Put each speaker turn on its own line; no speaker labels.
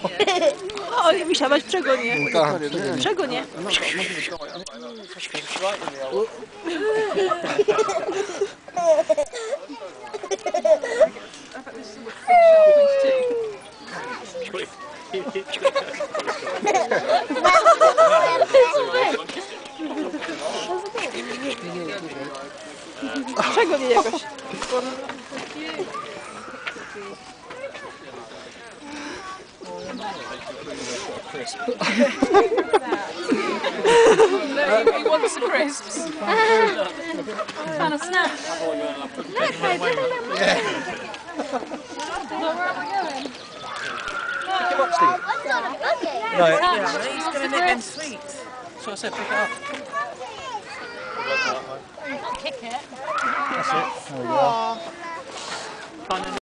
O, nie musiałaś, czego nie? Czego nie? Czego nie jakoś?
He wants the crisps. Found a snack. Look, where am I going?
What's on a bucket?
Right. He's going to make them sweets. So I said pick it up.
Kick it.
That's it. There we go.